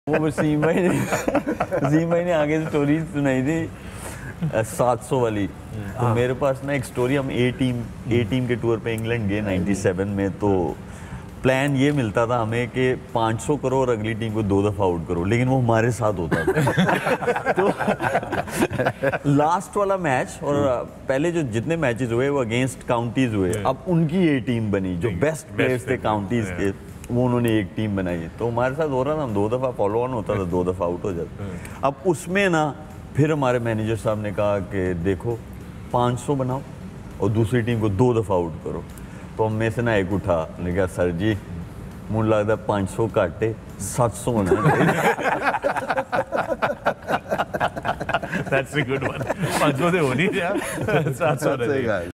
वो वसीम भाई ने आगे स्टोरी सुनाई थी 700 वाली। तो मेरे पास ना एक स्टोरी, हम ए टीम के टूर पे इंग्लैंड गए 97 में। तो प्लान ये मिलता था हमें कि 500 करो और अगली टीम को 2 दफ़ा आउट करो, लेकिन वो हमारे साथ होता था। तो लास्ट वाला मैच और पहले जो जितने मैचेस हुए वो अगेंस्ट काउंटीज हुए। अब उनकी ए टीम बनी, जो बेस्ट प्लेयर्स थे काउंटीज के, वो उन्होंने एक टीम बनाई। तो हमारे साथ हो रहा था, हम 2 दफ़ा फॉलो ऑन होता था, 2 दफ़ा आउट हो जाता। अब उसमें ना फिर हमारे मैनेजर साहब ने कहा कि देखो 500 बनाओ और दूसरी टीम को 2 दफ़ा आउट करो। तो हम में से ना एक उठा, ने कहा सर जी मुझे लगता है 500 काटे 700 होना चाहिए। That's a good one. 500 होनी है 700